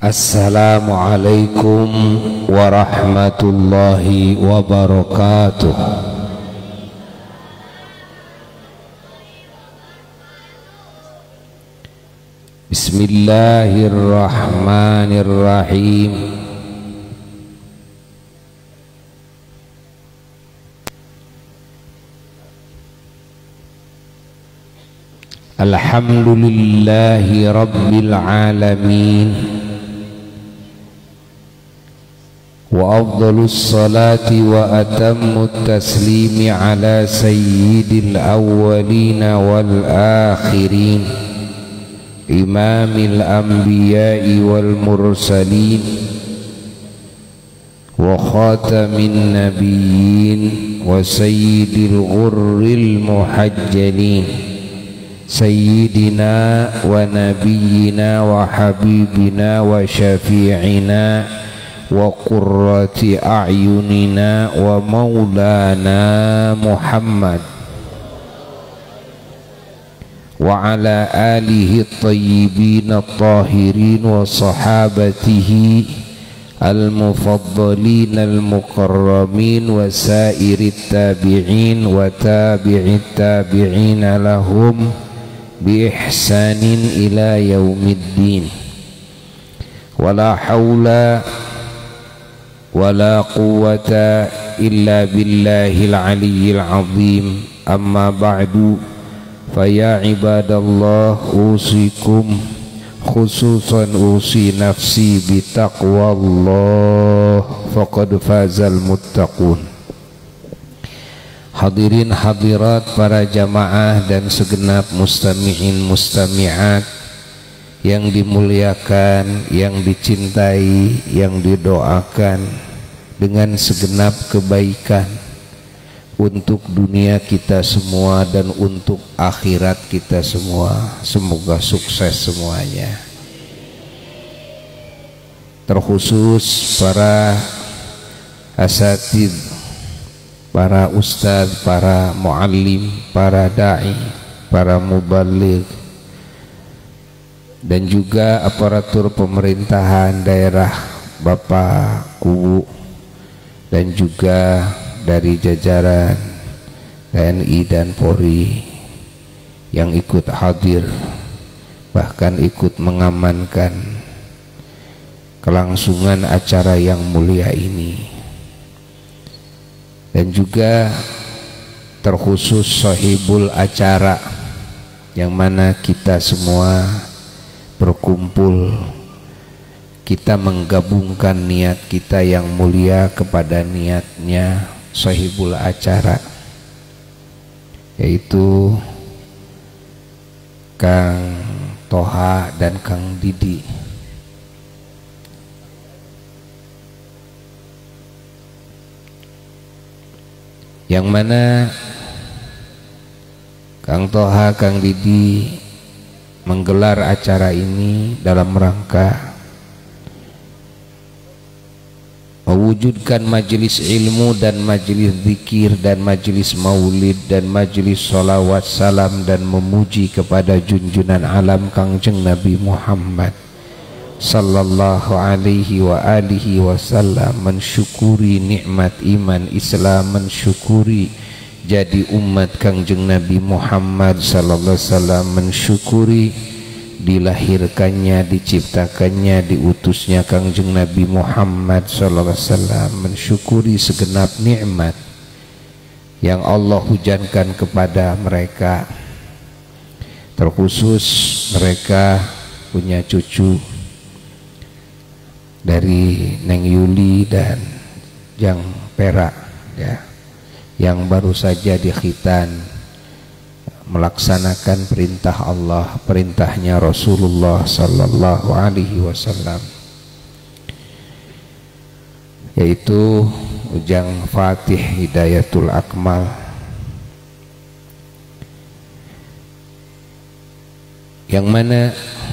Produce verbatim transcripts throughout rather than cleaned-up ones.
Assalamualaikum warahmatullahi wabarakatuh. Bismillahirrahmanirrahim. Alhamdulillahi rabbil alamin. Wa afdalus salati wa atammut taslimi ala sayyidil awwalina wal akhirin, imamil anbiya'i wal mursalin wa khatamin nabiyyin wa sayyidil ghurril muhajjalin, sayyidina wa nabiyyina wa habibina wa syafi'ina wa qurrati a'yunina wa maulana Muhammad wa ala alihi at-tayyibin at-tahirin wa sahabatihi al-mufaddalin al-mukarramin wa sairit tabi'in wa tabi'it tabi'in lahum bi ihsanin ila yaumiddin. Wala haula wala quwwata illa billahil aliyyil azim. Amma ba'du, faya ibadallah, usikum khususan usi nafsi bitaqwallah, faqad fazal muttaqun. Hadirin hadirat para jamaah dan segenap mustami'in mustami'at yang dimuliakan, yang dicintai, yang didoakan dengan segenap kebaikan untuk dunia kita semua dan untuk akhirat kita semua. Semoga sukses semuanya. Terkhusus para asatid, para ustadz, para muallim, para da'i, para mubaligh, dan juga aparatur pemerintahan daerah, Bapak Kuwu, dan juga dari jajaran T N I dan Polri yang ikut hadir, bahkan ikut mengamankan kelangsungan acara yang mulia ini. Dan juga terkhusus sahibul acara, yang mana kita semua berkumpul, kita menggabungkan niat kita yang mulia kepada niatnya sahibul acara, yaitu Kang Toha dan Kang Didi. Yang mana Kang Toha, Kang Didi menggelar acara ini dalam rangka mewujudkan majelis ilmu dan majelis zikir dan majelis maulid dan majelis salawat salam dan memuji kepada junjunan alam Kangjeng Nabi Muhammad sallallahu alaihi wa alihi wasallam, mensyukuri nikmat iman Islam, mensyukuri jadi umat Kangjeng Nabi Muhammad sallallahu alaihi wasallam, mensyukuri dilahirkannya, diciptakannya, diutusnya Kangjeng Nabi Muhammad sallallahu alaihi wasallam, mensyukuri segenap nikmat yang Allah hujankan kepada mereka. Terkhusus mereka punya cucu dari Neng Yuli dan Jang Perak, ya, yang baru saja dikhitan melaksanakan perintah Allah, perintahnya Rasulullah sallallahu alaihi wasallam, yaitu Ujang Fatih Hidayatul Akmal, yang mana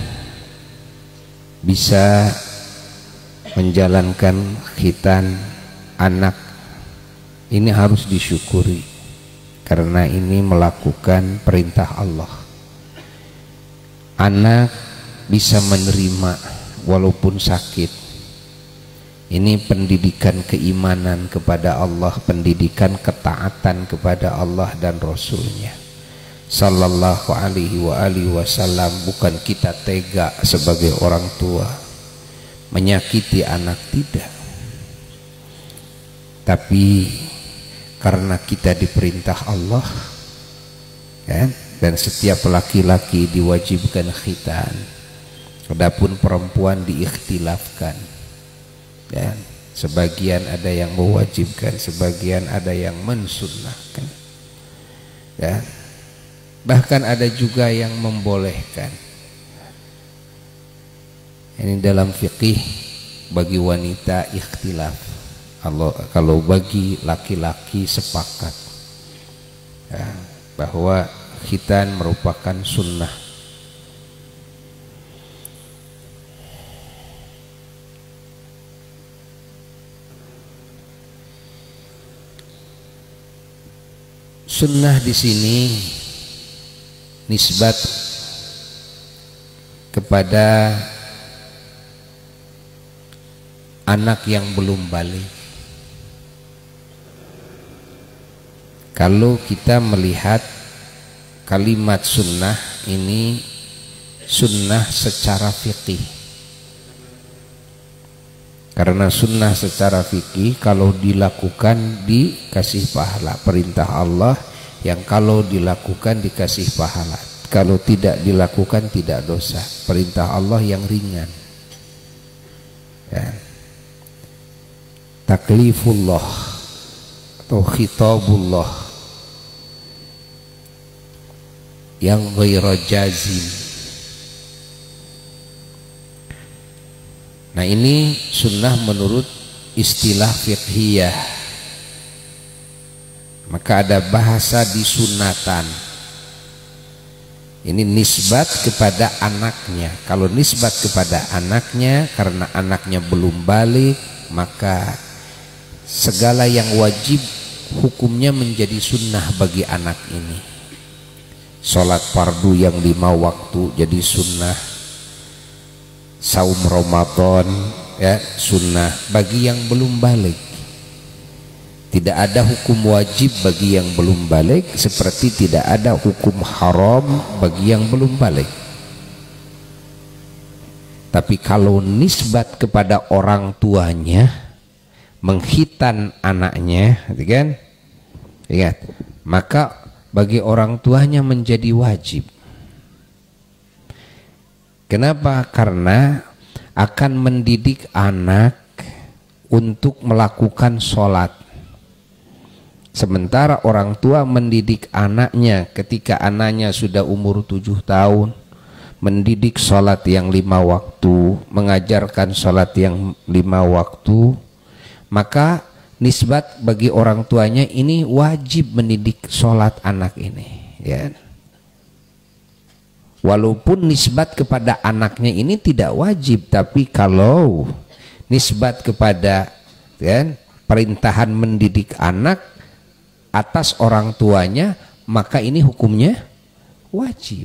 bisa menjalankan khitan anak ini harus disyukuri, karena ini melakukan perintah Allah. Anak bisa menerima walaupun sakit. Ini pendidikan keimanan kepada Allah, pendidikan ketaatan kepada Allah dan Rasulnya sallallahu alaihi wa alihi wasallam. Bukan kita tega sebagai orang tua menyakiti anak, tidak, tapi karena kita diperintah Allah kan, dan setiap laki-laki diwajibkan khitan, adapun perempuan diikhtilafkan dan sebagian ada yang mewajibkan, sebagian ada yang mensunnahkan ya. Bahkan ada juga yang membolehkan. Ini dalam fikih bagi wanita ikhtilaf. Allah, kalau bagi laki-laki sepakat ya, bahwa khitan merupakan sunnah. Sunnah di sini nisbat kepada anak yang belum balik. Kalau kita melihat kalimat sunnah ini, sunnah secara fikih. Karena sunnah secara fikih kalau dilakukan dikasih pahala, perintah Allah yang kalau dilakukan dikasih pahala, kalau tidak dilakukan tidak dosa, perintah Allah yang ringan ya. Taklifullah atau khitabullah yang ghairu jazim. Nah, ini sunnah menurut istilah fiqhiyah. Maka ada bahasa disunatan. Ini nisbat kepada anaknya. Kalau nisbat kepada anaknya karena anaknya belum balik, maka segala yang wajib hukumnya menjadi sunnah bagi anak ini. Sholat fardu yang lima waktu jadi sunnah. Saum Ramadan ya sunnah bagi yang belum balik. Tidak ada hukum wajib bagi yang belum balik, seperti tidak ada hukum haram bagi yang belum balik. Tapi kalau nisbat kepada orang tuanya, menghitan anaknya, gitu kan? Ingat, maka bagi orang tuanya menjadi wajib. Kenapa? Karena akan mendidik anak untuk melakukan sholat. Sementara orang tua mendidik anaknya ketika anaknya sudah umur tujuh tahun, mendidik sholat yang lima waktu, mengajarkan sholat yang lima waktu, maka nisbat bagi orang tuanya ini wajib mendidik sholat anak ini ya. Walaupun nisbat kepada anaknya ini tidak wajib, tapi kalau nisbat kepada kan, perintahan mendidik anak atas orang tuanya, maka ini hukumnya wajib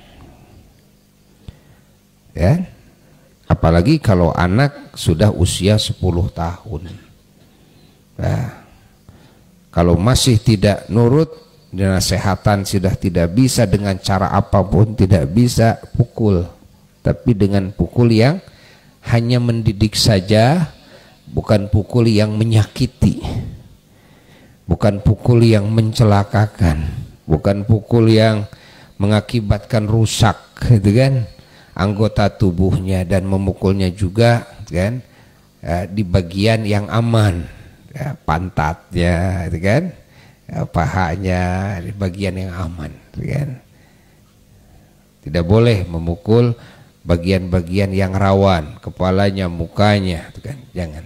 ya. Apalagi kalau anak sudah usia sepuluh tahun. Nah, kalau masih tidak nurut, dinasehatan sudah tidak bisa, dengan cara apapun tidak bisa, pukul. Tapi dengan pukul yang hanya mendidik saja, bukan pukul yang menyakiti, bukan pukul yang mencelakakan, bukan pukul yang mengakibatkan rusak gitu kan anggota tubuhnya, dan memukulnya juga kan ya, di bagian yang aman ya, pantatnya gitu kan ya, pahanya di bagian yang aman gitu kan. Tidak boleh memukul bagian-bagian yang rawan, kepalanya, mukanya gitu kan, jangan.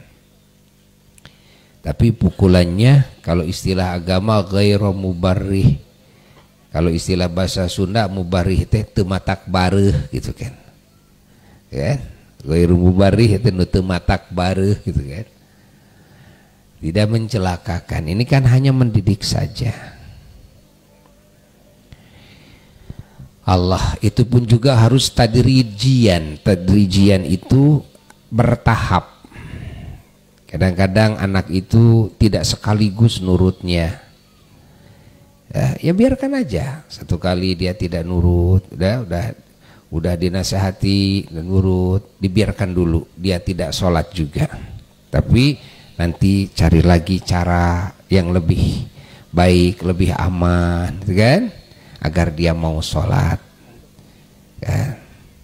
Tapi pukulannya kalau istilah agama ghairu mubarrih, kalau istilah bahasa Sunda mubarrih teh teu matak bareuh gitu kan. Ya, ghairu mubarrih itu teu matak bareuh gitu kan. Tidak mencelakakan. Ini kan hanya mendidik saja. Allah itu pun juga harus tadrijian. Tadrijian itu bertahap. Kadang-kadang anak itu tidak sekaligus nurutnya. Ya, ya biarkan aja. Satu kali dia tidak nurut, udah udah udah dinasehati dan nurut, dibiarkan dulu. Dia tidak sholat juga. Tapi nanti cari lagi cara yang lebih baik, lebih aman, kan? Agar dia mau sholat. Ya.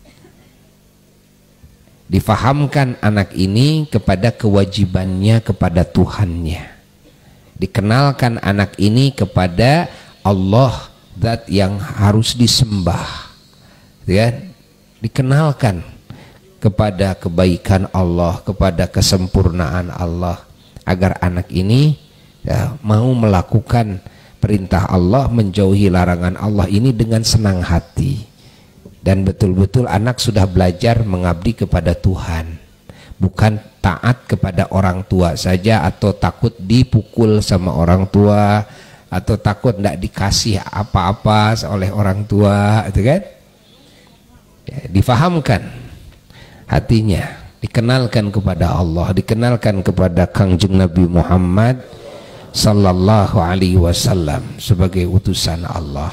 Difahamkan anak ini kepada kewajibannya kepada Tuhannya. Dikenalkan anak ini kepada Allah, zat yang harus disembah. Ya. Dikenalkan kepada kebaikan Allah, kepada kesempurnaan Allah, agar anak ini ya, mau melakukan perintah Allah, menjauhi larangan Allah ini dengan senang hati. Dan betul-betul anak sudah belajar mengabdi kepada Tuhan, bukan taat kepada orang tua saja, atau takut dipukul sama orang tua, atau takut tidak dikasih apa-apa oleh orang tua, itu kan? Ya, difahamkan hatinya, dikenalkan kepada Allah, dikenalkan kepada Kangjeng Nabi Muhammad sallallahu alaihi wasallam sebagai utusan Allah.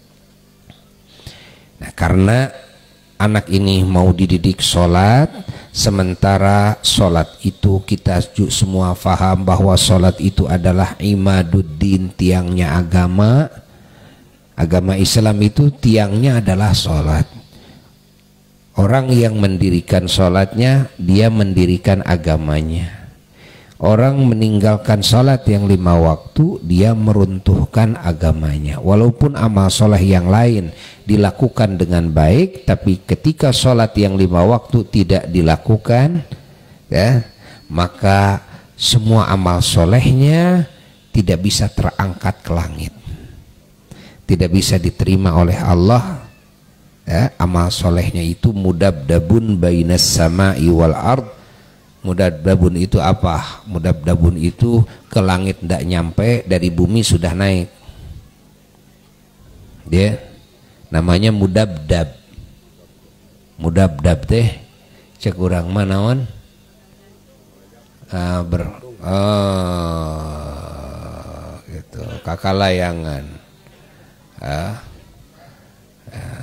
Nah, karena anak ini mau dididik sholat, sementara sholat itu kita semua faham bahwa sholat itu adalah imaduddin, tiangnya agama. Agama Islam itu tiangnya adalah sholat. Orang yang mendirikan sholatnya, dia mendirikan agamanya. Orang meninggalkan sholat yang lima waktu, dia meruntuhkan agamanya. Walaupun amal sholat yang lain dilakukan dengan baik, tapi ketika sholat yang lima waktu tidak dilakukan, ya, maka semua amal solehnya tidak bisa terangkat ke langit, tidak bisa diterima oleh Allah. Ya, amal solehnya itu mudabdabun bainas sama'i wal ard. Mudabdabun itu apa? Mudabdabun itu ke langit tidak nyampe, dari bumi sudah naik. Dia namanya mudabdab. Mudabdab teh cek urang manaon? Ah, ber oh, gitu. Kakalayangan. Ah, ah.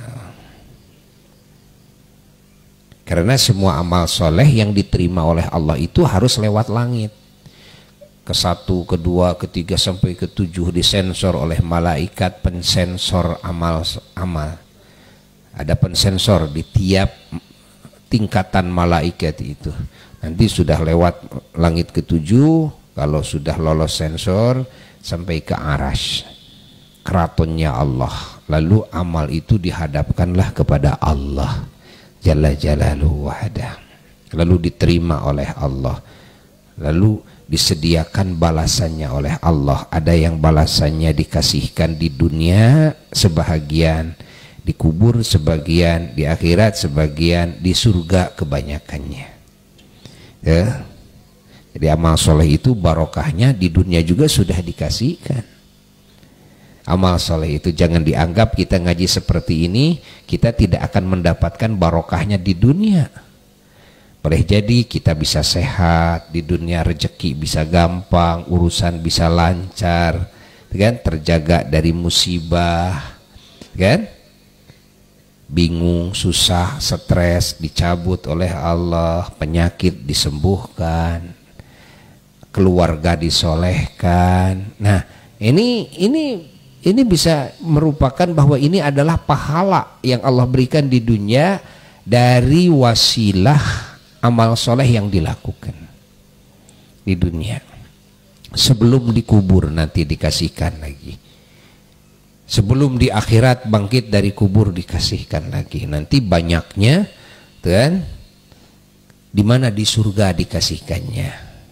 Karena semua amal soleh yang diterima oleh Allah itu harus lewat langit. Ke satu, kedua, ketiga sampai ketujuh disensor oleh malaikat pensensor amal-amal. Ada pensensor di tiap tingkatan malaikat itu. Nanti sudah lewat langit ketujuh, kalau sudah lolos sensor sampai ke arasy, keratonnya Allah. Lalu amal itu dihadapkanlah kepada Allah Jalla Jalaluhu wahdah, lalu diterima oleh Allah, lalu disediakan balasannya oleh Allah. Ada yang balasannya dikasihkan di dunia sebahagian, dikubur sebagian, di akhirat sebagian, di surga kebanyakannya. Ya. Jadi amal soleh itu barokahnya di dunia juga sudah dikasihkan. Amal soleh itu jangan dianggap kita ngaji seperti ini kita tidak akan mendapatkan barokahnya di dunia. Boleh jadi kita bisa sehat di dunia, rezeki bisa gampang, urusan bisa lancar, kan? Terjaga dari musibah, kan? Bingung, susah, stres dicabut oleh Allah, penyakit disembuhkan, keluarga disolehkan. Nah, ini ini Ini bisa merupakan bahwa ini adalah pahala yang Allah berikan di dunia dari wasilah amal soleh yang dilakukan di dunia. Sebelum dikubur nanti dikasihkan lagi. Sebelum di akhirat bangkit dari kubur dikasihkan lagi. Nanti banyaknya, kan? Di mana di surga dikasihkannya.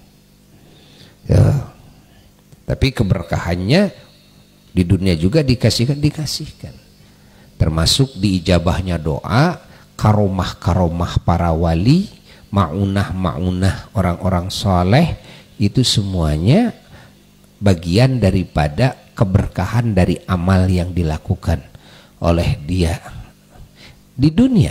Ya. Tapi keberkahannya di dunia juga dikasihkan, dikasihkan. Termasuk diijabahnya doa, karomah-karomah para wali, maunah-maunah orang-orang soleh, itu semuanya bagian daripada keberkahan dari amal yang dilakukan oleh dia. di dunia,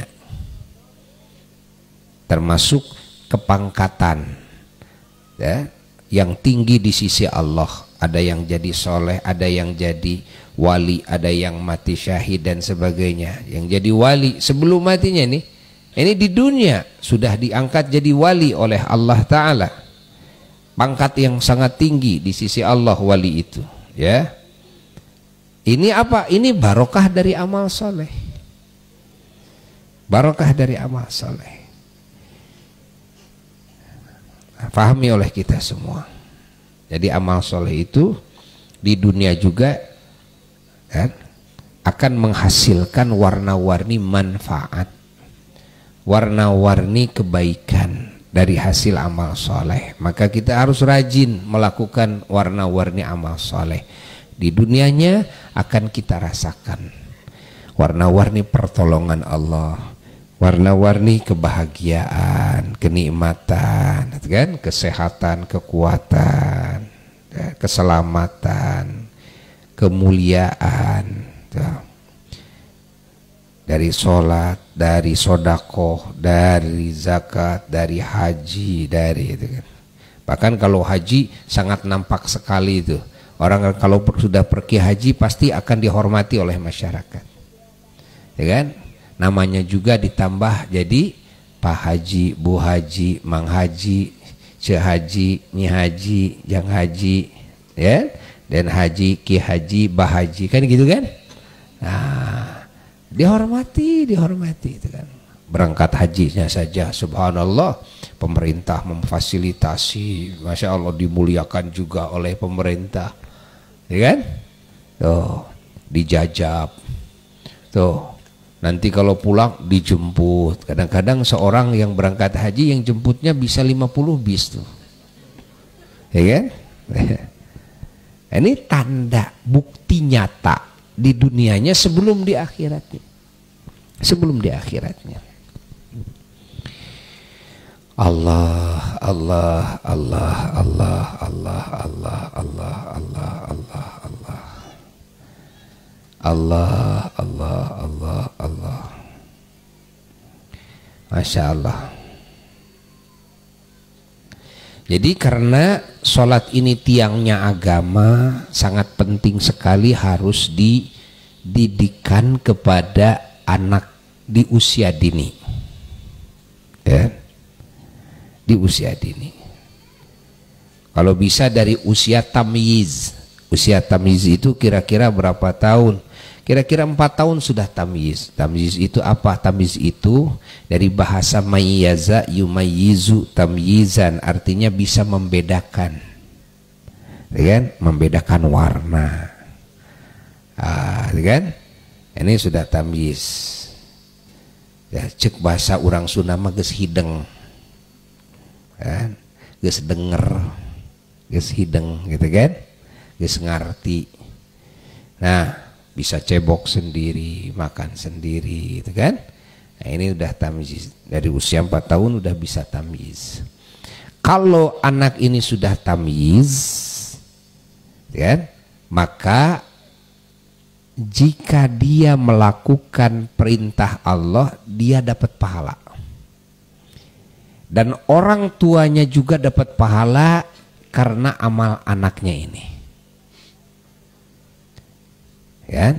termasuk kepangkatan ya, yang tinggi di sisi Allah. Ada yang jadi soleh, ada yang jadi wali, ada yang mati syahid dan sebagainya. Yang jadi wali sebelum matinya nih, ini di dunia sudah diangkat jadi wali oleh Allah Ta'ala. Pangkat yang sangat tinggi di sisi Allah wali itu ya. Ini apa? Ini barokah dari amal soleh. Barokah dari amal soleh. Pahami oleh kita semua. Jadi amal soleh itu di dunia juga kan, akan menghasilkan warna-warni manfaat, warna-warni kebaikan dari hasil amal soleh. Maka kita harus rajin melakukan warna-warni amal soleh. Di dunianya akan kita rasakan warna-warni pertolongan Allah, warna-warni kebahagiaan, kenikmatan, kan? Kesehatan, kekuatan, keselamatan, kemuliaan, dari sholat, dari sodakoh, dari zakat, dari haji, dari itu kan. Bahkan kalau haji sangat nampak sekali itu. Orang kalau sudah pergi haji pasti akan dihormati oleh masyarakat, ya kan? Namanya juga ditambah jadi Pak Haji, Bu Haji, Mang Haji, Ce Haji, Nyi Haji, Jang Haji, ya, dan Haji, Ki Haji, Bah Haji, kan gitu kan? Nah, dihormati, dihormati itu kan. Berangkat hajinya saja, subhanallah, pemerintah memfasilitasi, masya Allah, dimuliakan juga oleh pemerintah, ya kan? Tuh, dijajab, tuh. Nanti kalau pulang dijemput. Kadang-kadang seorang yang berangkat haji yang jemputnya bisa lima puluh bis tuh. Ya kan? Ini tanda bukti nyata di dunianya sebelum di akhiratnya. Sebelum di akhiratnya. Allah, Allah, Allah, Allah, Allah, Allah, Allah, Allah, Allah, Allah. Allah, Allah, Allah, Allah. Masya Allah. Jadi karena sholat ini tiangnya agama, sangat penting sekali harus dididikan kepada anak di usia dini, ya, di usia dini. Kalau bisa dari usia tamyiz. Usia tamyiz itu kira-kira berapa tahun? Kira-kira empat tahun sudah tamyiz. Tamyiz itu apa? Tamyiz itu dari bahasa mayyaza yumayyizu tamyizan, artinya bisa membedakan, ya kan? Membedakan warna, ah, ya kan? Ini sudah tamyiz. Ya, cek bahasa orang Sunda mah geus hideng, kan? Geus denger, geus hideng, gitu kan? Geus ngarti. Nah, bisa cebok sendiri, makan sendiri, gitu kan? Nah, ini udah tamyiz. Dari usia empat tahun udah bisa tamyiz. Kalau anak ini sudah tamyiz, kan? Maka jika dia melakukan perintah Allah, dia dapat pahala. Dan orang tuanya juga dapat pahala karena amal anaknya ini. Ya,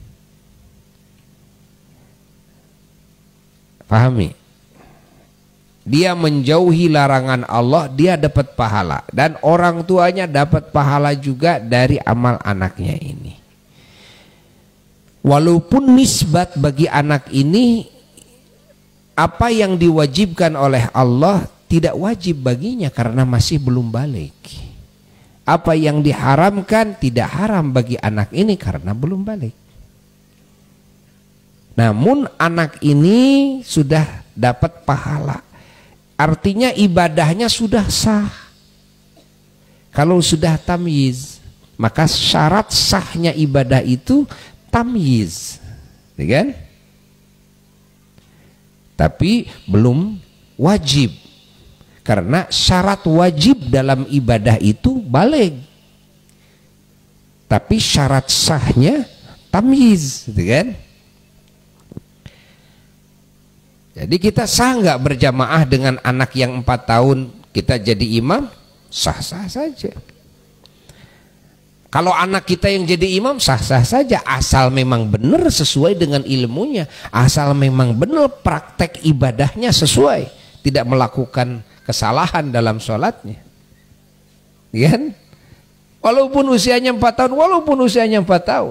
pahami, dia menjauhi larangan Allah, dia dapat pahala, dan orang tuanya dapat pahala juga dari amal anaknya ini. Walaupun nisbat bagi anak ini, apa yang diwajibkan oleh Allah tidak wajib baginya karena masih belum balik. Apa yang diharamkan tidak haram bagi anak ini karena belum balik. Namun anak ini sudah dapat pahala. Artinya ibadahnya sudah sah. Kalau sudah tamyiz, maka syarat sahnya ibadah itu tamyiz, ya kan? Tapi belum wajib. Karena syarat wajib dalam ibadah itu baligh. Tapi syarat sahnya tamyiz, gitu kan? Jadi kita sah nggak berjamaah dengan anak yang empat tahun kita jadi imam? Sah-sah saja. Kalau anak kita yang jadi imam sah-sah saja, asal memang benar sesuai dengan ilmunya, asal memang benar praktek ibadahnya sesuai, tidak melakukan kesalahan dalam sholatnya, kan? Walaupun usianya empat tahun, walaupun usianya empat tahun,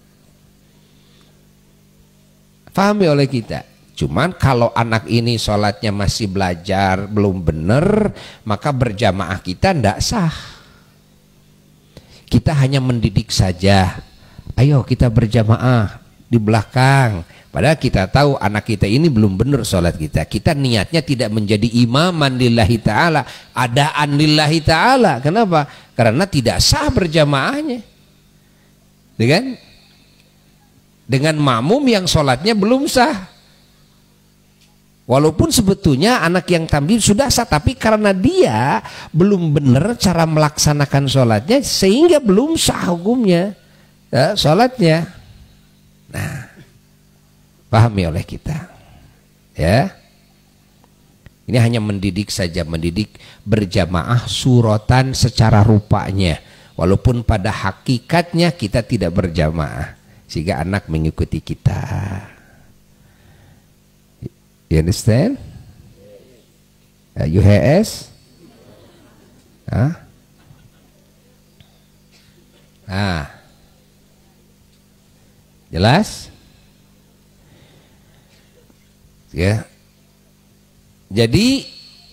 pahami oleh kita. Cuman kalau anak ini sholatnya masih belajar, belum benar, maka berjamaah kita tidak sah. Kita hanya mendidik saja. Ayo kita berjamaah di belakang. Padahal kita tahu anak kita ini belum benar sholat kita. Kita niatnya tidak menjadi imaman lillahi ta'ala, adaan lillahi ta'ala. Kenapa? Karena tidak sah berjamaahnya. Dengan dengan makmum yang sholatnya belum sah. Walaupun sebetulnya anak yang tampil sudah sah, tapi karena dia belum benar cara melaksanakan sholatnya sehingga belum sah hukumnya ya, sholatnya. Nah, pahami oleh kita ya. Ini hanya mendidik saja, mendidik berjamaah suratan secara rupanya, walaupun pada hakikatnya kita tidak berjamaah, sehingga anak mengikuti kita. You understand? Uh, you has? Huh? Ah, jelas? Ya. Jadi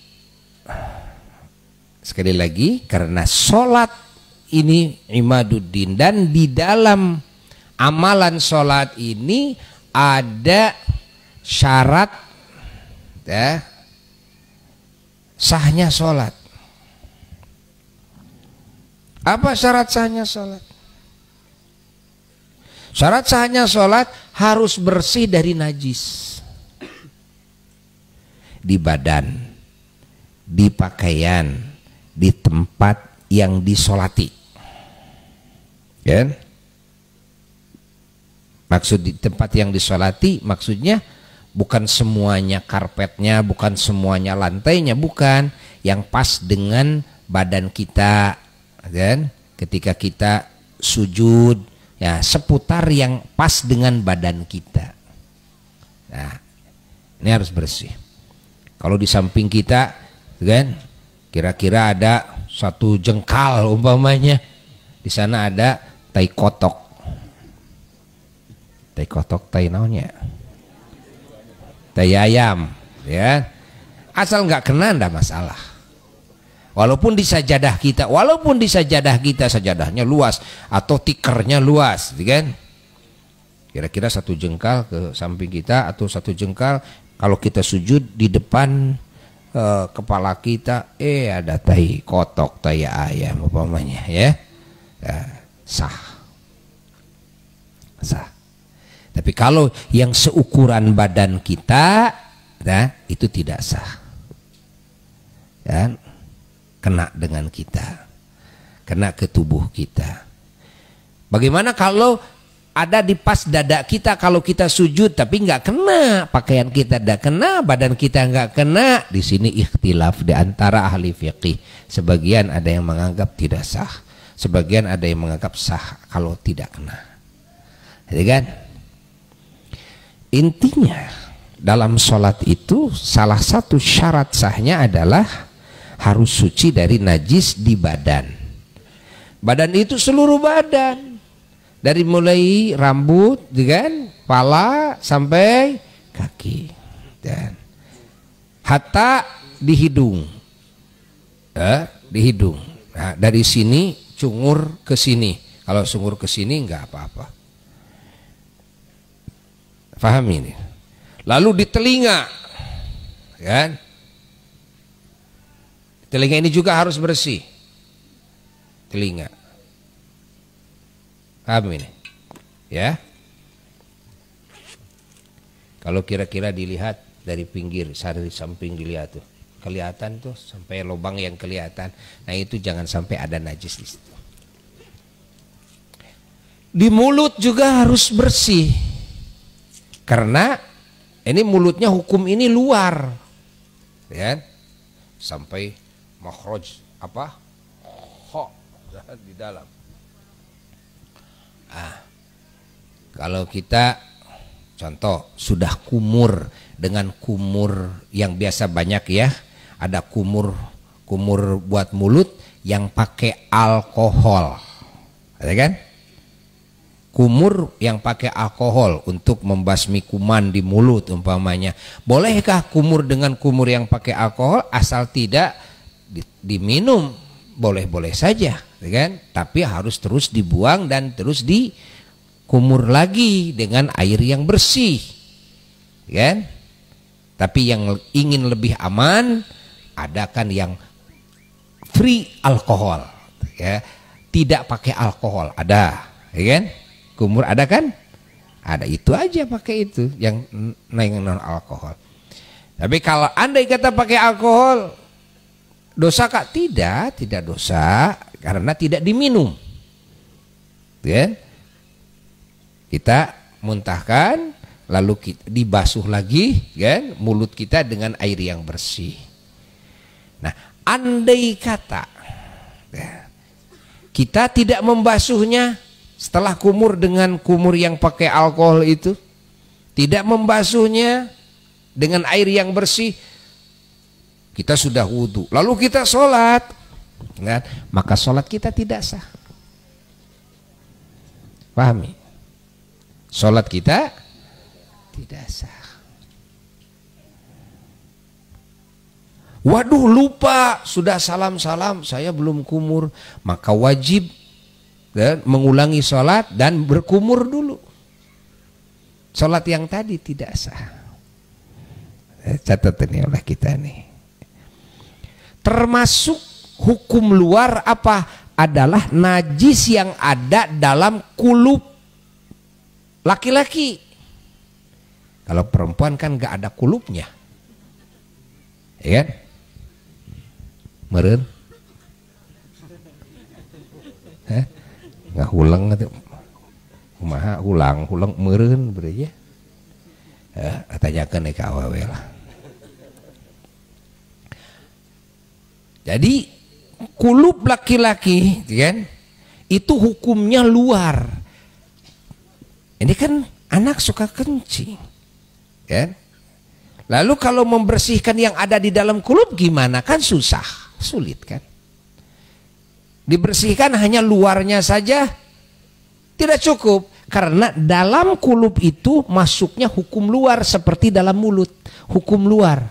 sekali lagi, karena sholat ini imaduddin, dan di dalam amalan sholat ini ada syarat ya, sahnya sholat. Apa syarat sahnya sholat? Syarat sahnya sholat harus bersih dari najis di badan, di pakaian, di tempat yang disolati. Kan? Maksud di tempat yang disolati maksudnya bukan semuanya karpetnya, bukan semuanya lantainya, bukan. Yang pas dengan badan kita, kan? Ketika kita sujud, ya seputar yang pas dengan badan kita. Nah, ini harus bersih. Kalau di samping kita, kan? Kira-kira ada satu jengkal umpamanya, di sana ada tai kotok. Tai kotok, tai naonnya? Tai ayam, ya. Asal nggak kena ndak masalah. Walaupun di sajadah kita, walaupun di sajadah kita sajadahnya luas atau tikernya luas, kan? Kira-kira satu jengkal ke samping kita atau satu jengkal kalau kita sujud di depan eh, kepala kita, eh ada tai kotok, tai ayam umpamanya, ya. Ya, sah. Sah. Tapi kalau yang seukuran badan kita, nah, itu tidak sah. Dan kena dengan kita, kena ke tubuh kita. Bagaimana kalau ada di pas dada kita kalau kita sujud tapi nggak kena, pakaian kita tidak kena, badan kita nggak kena? Di sini ikhtilaf di antara ahli fiqih. Sebagian ada yang menganggap tidak sah, sebagian ada yang menganggap sah kalau tidak kena. Jadi kan? Intinya dalam sholat itu salah satu syarat sahnya adalah harus suci dari najis di badan. Badan itu seluruh badan, dari mulai rambut, kan, kepala sampai kaki, dan hatta di hidung, ya, di hidung. Nah, dari sini cungur ke sini. Kalau cungur ke sini nggak apa-apa. Paham ini? Lalu di telinga, kan? Telinga ini juga harus bersih. Telinga. Paham ini? Ya. Kalau kira-kira dilihat dari pinggir, dari samping dilihat tuh, kelihatan tuh sampai lubang yang kelihatan. Nah, itu jangan sampai ada najis di situ. Di mulut juga harus bersih. Karena ini mulutnya hukum ini luar, ya, sampai makhraj apa, kha di dalam. Ah, kalau kita contoh sudah kumur dengan kumur yang biasa banyak ya, ada kumur kumur buat mulut yang pakai alkohol, ada kan? Kumur yang pakai alkohol untuk membasmi kuman di mulut umpamanya. Bolehkah kumur dengan kumur yang pakai alkohol asal tidak di, diminum? Boleh-boleh saja, kan? Tapi harus terus dibuang dan terus dikumur lagi dengan air yang bersih, kan? Tapi yang ingin lebih aman, adakan yang free alkohol, ya, tidak pakai alkohol, ada, ya kan? Kumur ada kan? Ada, itu aja pakai itu yang non alkohol. Tapi kalau andai kata pakai alkohol, dosa kak? Tidak, tidak dosa karena tidak diminum. Ya. Kita muntahkan lalu kita dibasuh lagi, kan, mulut kita dengan air yang bersih. Nah, andai kata ya, kita tidak membasuhnya setelah kumur dengan kumur yang pakai alkohol itu, tidak membasuhnya dengan air yang bersih, kita sudah wudhu lalu kita sholat, kan? Maka sholat kita tidak sah. Pahami? Sholat kita tidak sah. Waduh, lupa, sudah salam-salam saya belum kumur, maka wajib dan mengulangi sholat dan berkumur dulu. Sholat yang tadi tidak sah. Catat ini oleh kita nih. Termasuk hukum luar apa? Adalah najis yang ada dalam kulub laki-laki. Kalau perempuan kan gak ada kulubnya, ya kan? Meren? Hah? Nggak hulang atau kumaha hulang hulang meureun beureun ya. Eh, tanyakeun ke awewe lah. Jadi kulub laki-laki, kan? Itu hukumnya luar. Ini kan anak suka kencing, kan? Lalu kalau membersihkan yang ada di dalam kulub gimana? Kan susah, sulit kan? Dibersihkan hanya luarnya saja tidak cukup, karena dalam kulub itu masuknya hukum luar seperti dalam mulut, hukum luar.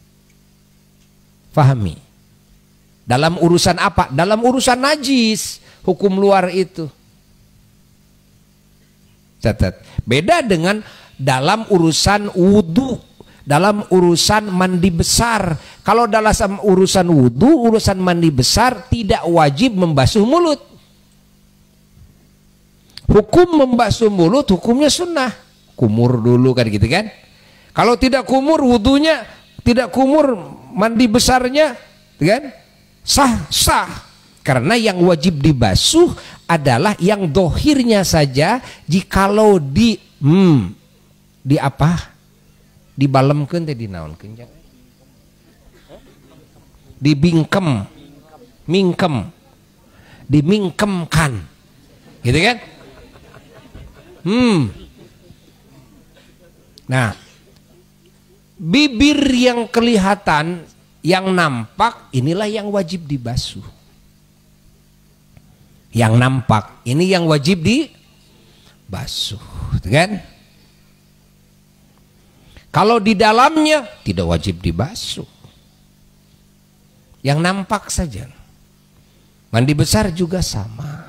Fahami? Dalam urusan apa? Dalam urusan najis, hukum luar itu. Catat. Beda dengan dalam urusan wudhu, dalam urusan mandi besar. Kalau dalam urusan wudhu, urusan mandi besar tidak wajib membasuh mulut. Hukum membasuh mulut hukumnya sunnah, kumur dulu kan gitu kan. Kalau tidak kumur wudhunya, tidak kumur mandi besarnya, kan, sah sah. Karena yang wajib dibasuh adalah yang dohirnya saja. Jikalau di hmm, di apa? Dibalemkeun teh dinaonkeun jangan. Dibingkem, mingkem, dimingkemkan, gitu kan? Hmm. Nah, bibir yang kelihatan, yang nampak, inilah yang wajib dibasuh. Yang nampak, ini yang wajib dibasuh, gitu kan? Kalau di dalamnya tidak wajib dibasuh. Yang nampak saja. Mandi besar juga sama.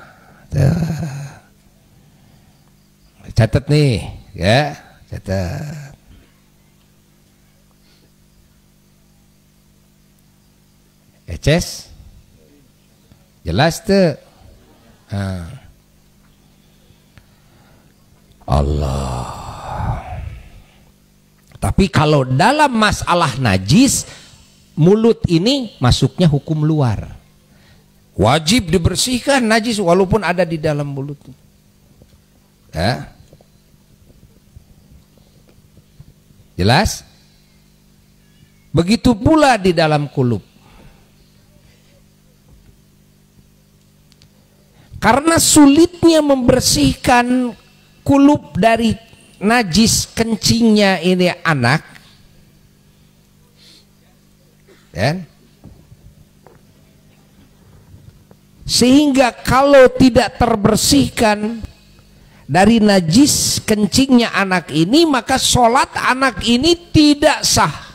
Catat nih, ya, catat. Eces, jelas tuh. Nah. Allah. Tapi kalau dalam masalah najis, mulut ini masuknya hukum luar. Wajib dibersihkan najis walaupun ada di dalam mulut. Ya. Jelas? Begitu pula di dalam kulub. Karena sulitnya membersihkan kulub dari najis kencingnya ini anak, ya? Sehingga kalau tidak terbersihkan dari najis kencingnya anak ini, maka sholat anak ini tidak sah.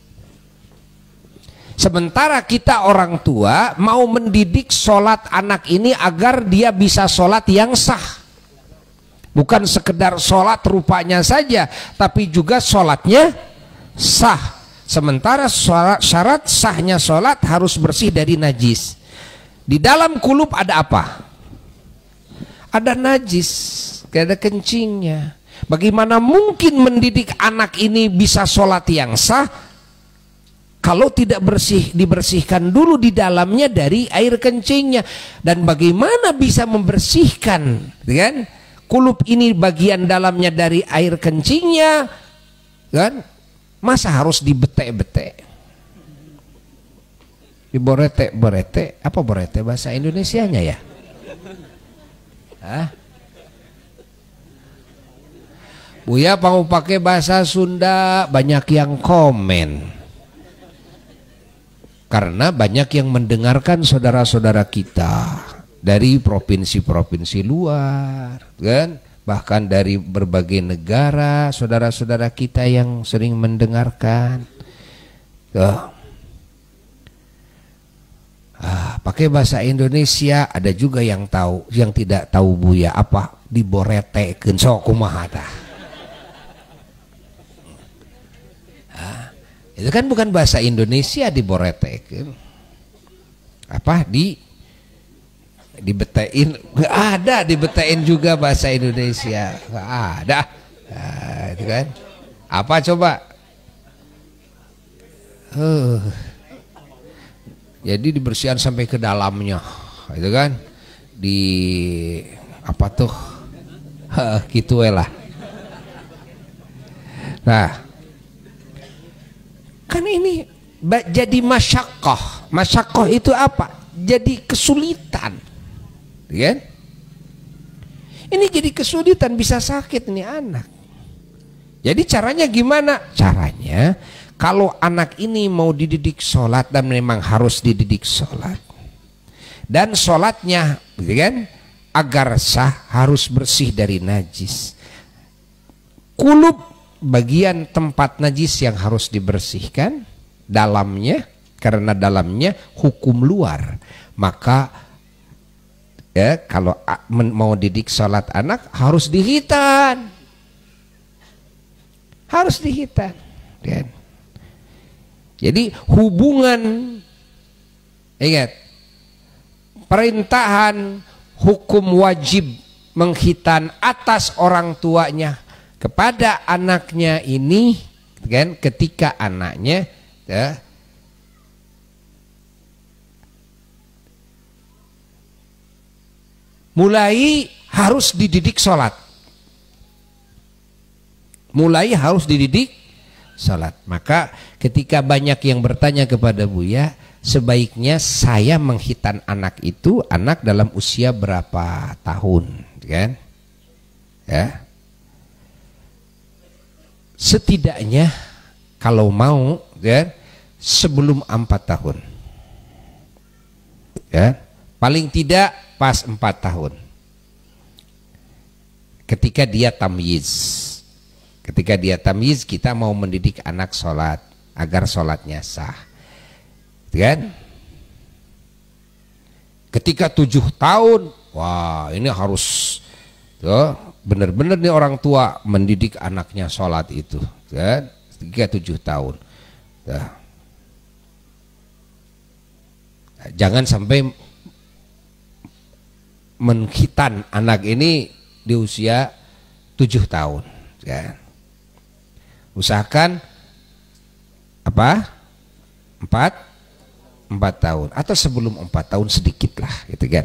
Sementara kita orang tua mau mendidik sholat anak ini agar dia bisa sholat yang sah. Bukan sekedar sholat rupanya saja, tapi juga sholatnya sah. Sementara syarat sahnya sholat harus bersih dari najis. Di dalam kulub ada apa? Ada najis, ada kencingnya. Bagaimana mungkin mendidik anak ini bisa sholat yang sah kalau tidak bersih, dibersihkan dulu di dalamnya dari air kencingnya? Dan bagaimana bisa membersihkan, kan? Kulub ini bagian dalamnya dari air kencingnya, kan? Masa harus dibetek-betek? Diborete-borete, apa borete bahasa Indonesianya ya? Hah? Buya mau pakai bahasa Sunda, banyak yang komen. Karena banyak yang mendengarkan saudara-saudara kita dari provinsi-provinsi luar, kan? Bahkan dari berbagai negara, saudara-saudara kita yang sering mendengarkan. Tuh. Ah, pakai bahasa Indonesia, ada juga yang tahu, yang tidak tahu Buya apa diboretekeun sok kumaha tah. Ah, itu kan bukan bahasa Indonesia diboretekeun. Apa di dibetain? Nggak ada dibetain juga bahasa Indonesia. Nggak ada. Nah, itu kan. Apa coba? Huh. Jadi dibersihkan sampai ke dalamnya, itu kan? Di apa tuh? Gitu lah. Nah, kan ini jadi masyakoh. Masyakoh itu apa? Jadi kesulitan, kan? Ini jadi kesulitan, bisa sakit nih anak. Jadi caranya gimana? Caranya, kalau anak ini mau dididik sholat, dan memang harus dididik sholat, dan sholatnya kan, agar sah harus bersih dari najis. Kulub bagian tempat najis yang harus dibersihkan, dalamnya, karena dalamnya hukum luar. Maka ya, kalau mau didik sholat anak harus dihitan, harus dihitan, kan? Jadi hubungan, ingat, perintahan hukum wajib menghitan atas orang tuanya kepada anaknya ini, kan? Ketika anaknya ya, mulai harus dididik sholat, mulai harus dididik sholat. Maka ketika banyak yang bertanya kepada Buya, sebaiknya saya menghitan anak itu, anak dalam usia berapa tahun, kan? Ya, setidaknya kalau mau, ya, sebelum empat tahun, ya, paling tidak pas empat tahun, ketika dia tamyiz. Ketika dia tamyiz, kita mau mendidik anak sholat agar sholatnya sah, kan? Ketika tujuh tahun, wah ini harus benar-benar nih orang tua mendidik anaknya sholat itu, kan? Ketika tujuh tahun, nah, jangan sampai menghitan anak ini di usia tujuh tahun, kan? Usahakan apa? Empat, empat tahun atau sebelum empat tahun sedikit lah, gitu kan?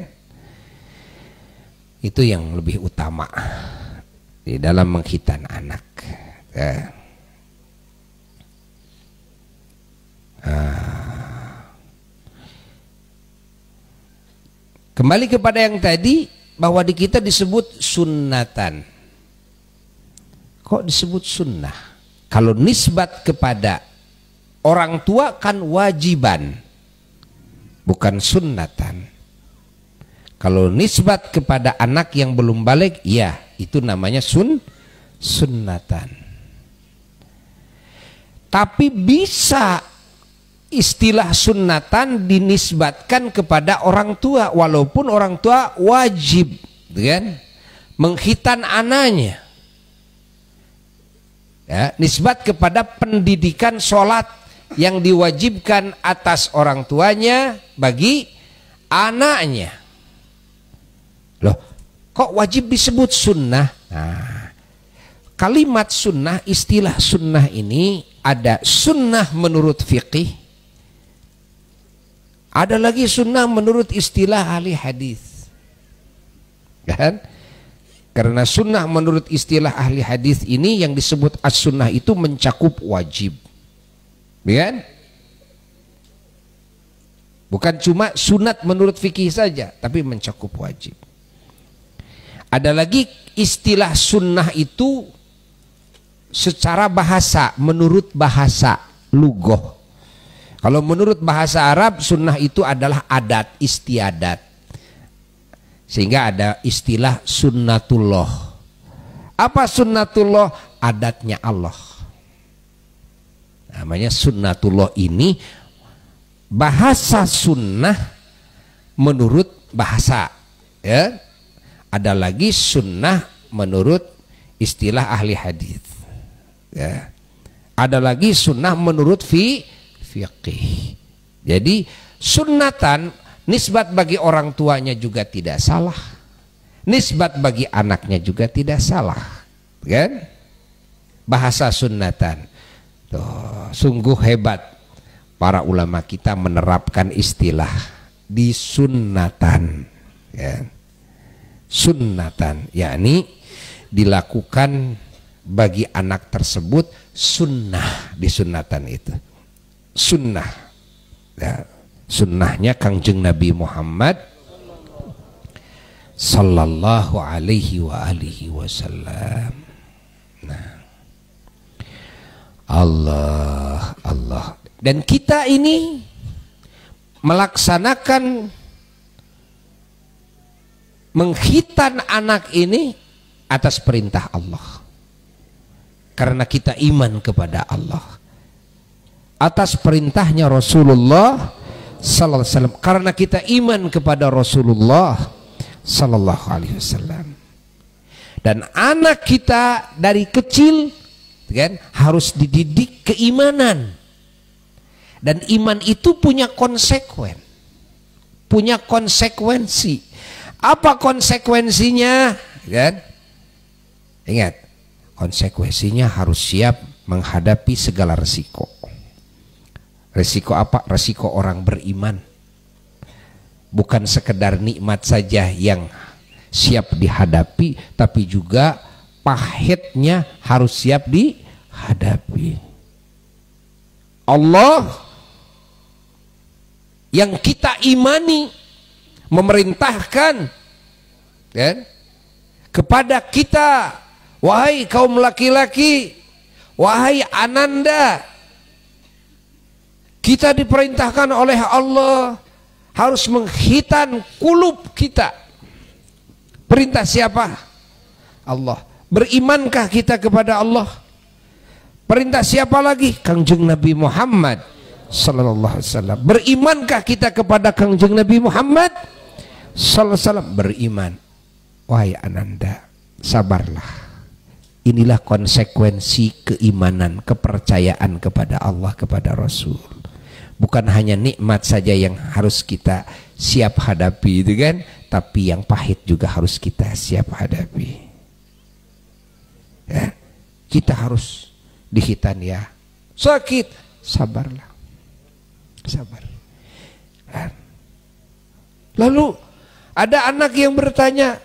Itu yang lebih utama di dalam menghitan anak. Ya. Nah. Kembali kepada yang tadi, bahwa di kita disebut sunnatan. Kok disebut sunnah? Kalau nisbat kepada orang tua kan wajiban, bukan sunnatan. Kalau nisbat kepada anak yang belum balik, ya itu namanya sun sunnatan. Tapi bisa istilah sunnatan dinisbatkan kepada orang tua, walaupun orang tua wajib, kan, menghitan anaknya. Ya, nisbat kepada pendidikan sholat yang diwajibkan atas orang tuanya bagi anaknya. Loh, kok wajib disebut sunnah? Nah, kalimat sunnah, istilah sunnah ini ada sunnah menurut fiqih, ada lagi sunnah menurut istilah ahli hadis, kan? Karena sunnah menurut istilah ahli hadis ini yang disebut as-sunnah itu mencakup wajib, kan? Bukan cuma sunat menurut fikih saja, tapi mencakup wajib. Ada lagi istilah sunnah itu secara bahasa, menurut bahasa lugoh. Kalau menurut bahasa Arab, sunnah itu adalah adat, istiadat. Sehingga ada istilah sunnatullah. Apa sunnatullah? Adatnya Allah. Namanya sunnatullah ini bahasa sunnah menurut bahasa, ya. Ada lagi sunnah menurut istilah ahli hadis, ya. Ada lagi sunnah menurut fi fiqih. Jadi sunnatan nisbat bagi orang tuanya juga tidak salah, nisbat bagi anaknya juga tidak salah, kan? Bahasa sunnatan. Tuh, sungguh hebat para ulama kita menerapkan istilah di sunnatan, ya. Sunnatan, yakni dilakukan bagi anak tersebut sunnah di sunnatan itu. Sunnah, ya, sunnahnya Kangjeng Nabi Muhammad sallallahu alaihi wa alihi wasallam. Nah, Allah, Allah. Dan kita ini melaksanakan menghitan anak ini atas perintah Allah, karena kita iman kepada Allah, atas perintahnya Rasulullah sallallahu alaihi wasallam, karena kita iman kepada Rasulullah sallallahu alaihi wasallam. Dan anak kita dari kecil, kan, harus dididik keimanan, dan iman itu punya konsekuen, punya konsekuensi. Apa konsekuensinya, kan? Ingat, konsekuensinya harus siap menghadapi segala resiko. Resiko apa? Resiko orang beriman. Bukan sekedar nikmat saja yang siap dihadapi, tapi juga pahitnya harus siap dihadapi. Allah yang kita imani memerintahkan, kan, kepada kita, wahai kaum laki-laki, wahai ananda, kita diperintahkan oleh Allah harus menghitan kulub kita. Perintah siapa? Allah. Berimankah kita kepada Allah? Perintah siapa lagi? Kangjeng Nabi Muhammad sallallahu alaihi wasallam. Berimankah kita kepada Kangjeng Nabi Muhammad sallallahu alaihi wasallam? Beriman. Wahai ananda, sabarlah. Inilah konsekuensi keimanan, kepercayaan kepada Allah, kepada Rasul. Bukan hanya nikmat saja yang harus kita siap hadapi, itu kan, tapi yang pahit juga harus kita siap hadapi, ya. Kita harus dihitan, ya, sakit, sabarlah, sabar. Lalu ada anak yang bertanya,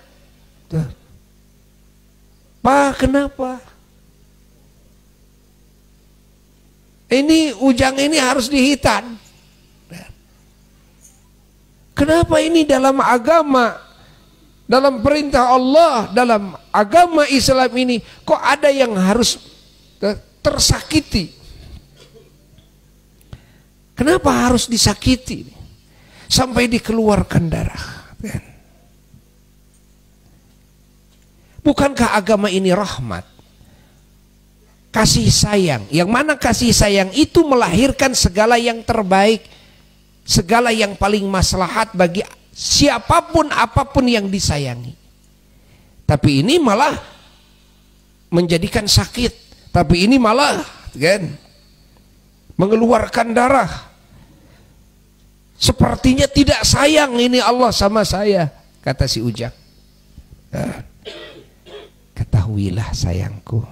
Pak, kenapa? Ini Ujang ini harus dihitan. Kenapa ini dalam agama, dalam perintah Allah, dalam agama Islam ini kok ada yang harus tersakiti? Kenapa harus disakiti sampai dikeluarkan darah? Bukankah agama ini rahmat, kasih sayang? Yang mana kasih sayang itu melahirkan segala yang terbaik, segala yang paling maslahat bagi siapapun apapun yang disayangi. Tapi ini malah menjadikan sakit. Tapi ini malah kan mengeluarkan darah. Sepertinya tidak sayang ini Allah sama saya, kata si Ujang. Nah, ketahuilah sayangku,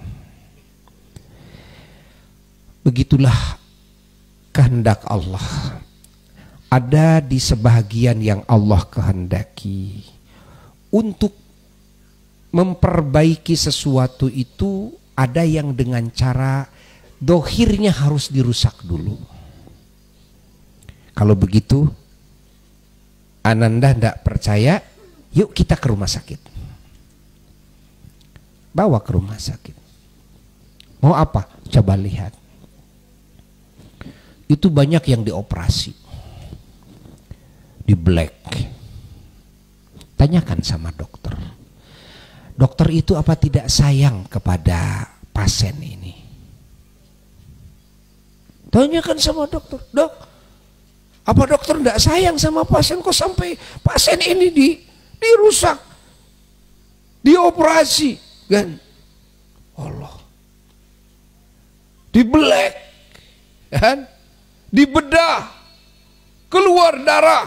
begitulah kehendak Allah. Ada di sebahagian yang Allah kehendaki untuk memperbaiki sesuatu itu, ada yang dengan cara dohirnya harus dirusak dulu. Kalau begitu Ananda tidak percaya, yuk kita ke rumah sakit. Bawa ke rumah sakit. Mau apa? Coba lihat. Itu banyak yang dioperasi, di black. Tanyakan sama dokter. Dokter itu apa tidak sayang kepada pasien ini? Tanyakan sama dokter. Dok, apa dokter tidak sayang sama pasien kok sampai pasien ini di dirusak, dioperasi, kan? Allah, di black, kan? Dibedah, keluar darah.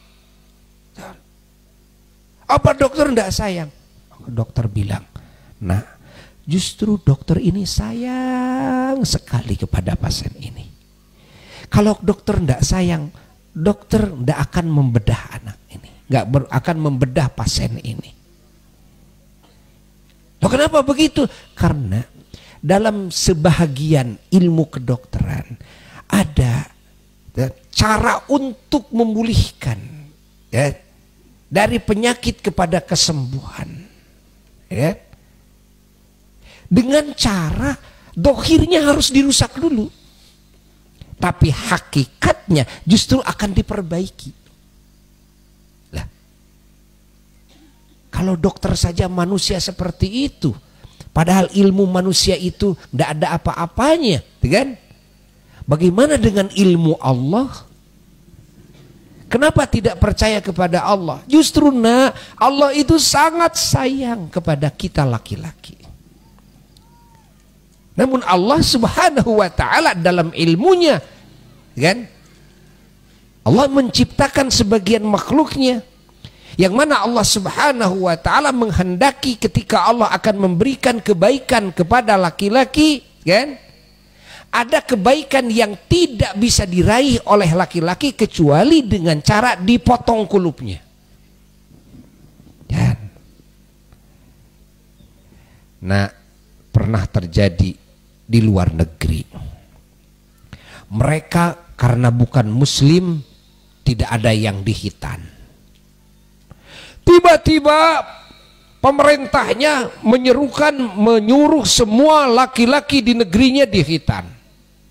Apa dokter tidak sayang? Dokter bilang, nah justru dokter ini sayang sekali kepada pasien ini. Kalau dokter tidak sayang, dokter tidak akan membedah anak ini, nggak akan membedah pasien ini. Loh, kenapa begitu? Karena dalam sebahagian ilmu kedokteran ada cara untuk memulihkan, ya, dari penyakit kepada kesembuhan, ya, dengan cara dohirnya harus dirusak dulu, tapi hakikatnya justru akan diperbaiki. Lah, kalau dokter saja manusia seperti itu, padahal ilmu manusia itu tidak ada apa-apanya, kan? Bagaimana dengan ilmu Allah? Kenapa tidak percaya kepada Allah? Justru nak, Allah itu sangat sayang kepada kita laki-laki. Namun Allah subhanahu wa ta'ala dalam ilmunya, kan, Allah menciptakan sebagian makhluknya, yang mana Allah subhanahu wa ta'ala menghendaki ketika Allah akan memberikan kebaikan kepada laki-laki, kan, ada kebaikan yang tidak bisa diraih oleh laki-laki kecuali dengan cara dipotong kulupnya. Dan, nah, pernah terjadi di luar negeri. Mereka karena bukan muslim tidak ada yang dihitan. Tiba-tiba pemerintahnya menyerukan, menyuruh semua laki-laki di negerinya dihitan.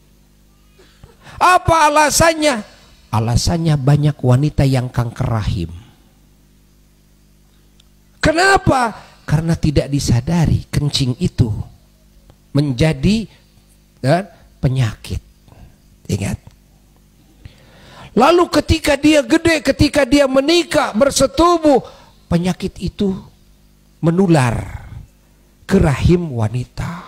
Apa alasannya? Alasannya banyak wanita yang kanker rahim. Kenapa? Karena tidak disadari kencing itu menjadi, ya, penyakit. Ingat. Lalu ketika dia gede, ketika dia menikah, bersetubuh, penyakit itu menular ke rahim wanita.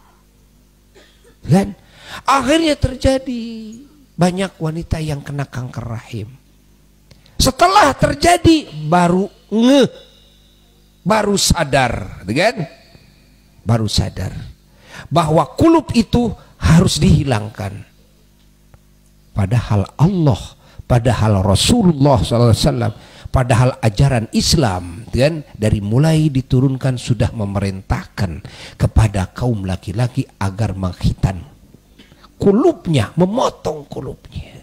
Kan? Akhirnya terjadi banyak wanita yang kena kanker rahim. Setelah terjadi baru nge, baru sadar, kan? Baru sadar bahwa kulup itu harus dihilangkan. Padahal Allah, padahal Rasulullah shallallahu alaihi wasallam, padahal ajaran Islam, kan, dari mulai diturunkan sudah memerintahkan kepada kaum laki-laki agar menghitan kulubnya, memotong kulubnya.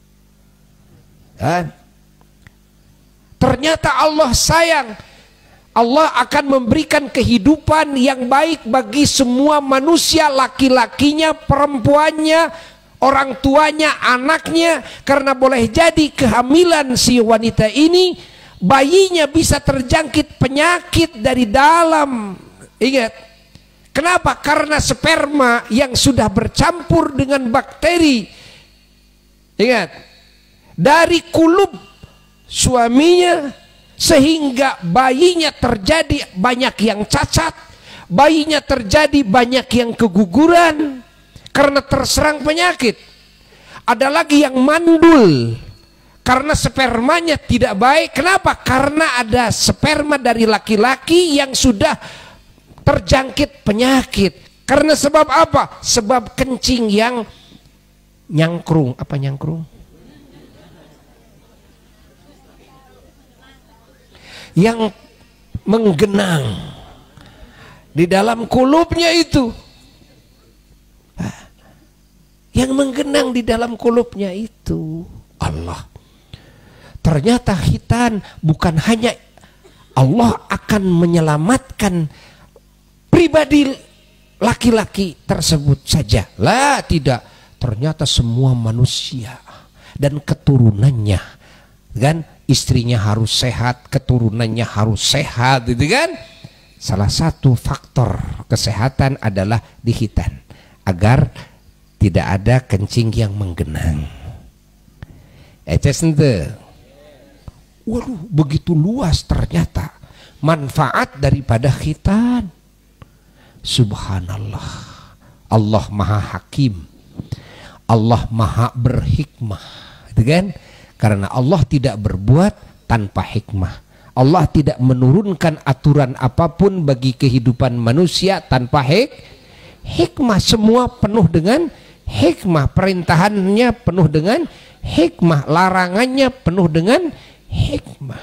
Dan ternyata Allah sayang, Allah akan memberikan kehidupan yang baik bagi semua manusia, laki-lakinya, perempuannya, orang tuanya, anaknya. Karena boleh jadi kehamilan si wanita ini, bayinya bisa terjangkit penyakit dari dalam. Ingat, kenapa? Karena sperma yang sudah bercampur dengan bakteri, ingat, dari kulub suaminya, sehingga bayinya terjadi banyak yang cacat, bayinya terjadi banyak yang keguguran karena terserang penyakit. Ada lagi yang mandul karena spermanya tidak baik. Kenapa? Karena ada sperma dari laki-laki yang sudah terjangkit penyakit. Karena sebab apa? Sebab kencing yang nyangkrung. Apa nyangkrung? Yang menggenang di dalam kulubnya itu, yang menggenang di dalam kulubnya itu Allah. Ternyata khitan bukan hanya Allah akan menyelamatkan pribadi laki-laki tersebut saja, lah tidak, ternyata semua manusia dan keturunannya, kan? Istrinya harus sehat, keturunannya harus sehat, gitu kan? Salah satu faktor kesehatan adalah di khitan, agar tidak ada kencing yang menggenang. Eces ente. Waduh, begitu luas ternyata manfaat daripada khitan. Subhanallah. Allah Maha Hakim. Allah Maha Berhikmah, gitu kan? Karena Allah tidak berbuat tanpa hikmah. Allah tidak menurunkan aturan apapun bagi kehidupan manusia tanpa hik hikmah. Semua penuh dengan hikmah. Perintahannya penuh dengan hikmah. Larangannya penuh dengan hikmah.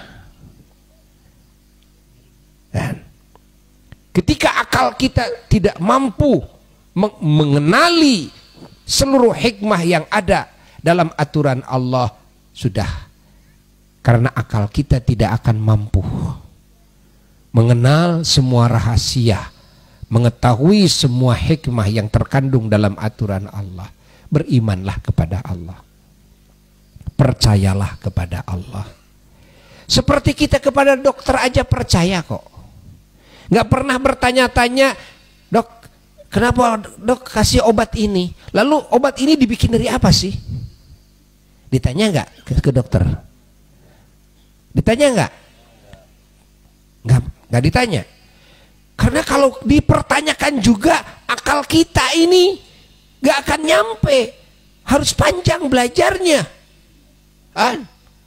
Dan ketika akal kita tidak mampu mengenali seluruh hikmah yang ada dalam aturan Allah, sudah, karena akal kita tidak akan mampu mengenal semua rahasia, mengetahui semua hikmah yang terkandung dalam aturan Allah. Berimanlah kepada Allah, percayalah kepada Allah. Seperti kita kepada dokter aja percaya kok. Nggak pernah bertanya-tanya, dok, kenapa dok kasih obat ini? Lalu obat ini dibikin dari apa sih? Ditanya nggak ke, ke dokter? Ditanya nggak? Nggak, nggak ditanya. Karena kalau dipertanyakan juga, akal kita ini nggak akan nyampe. Harus panjang belajarnya, kan?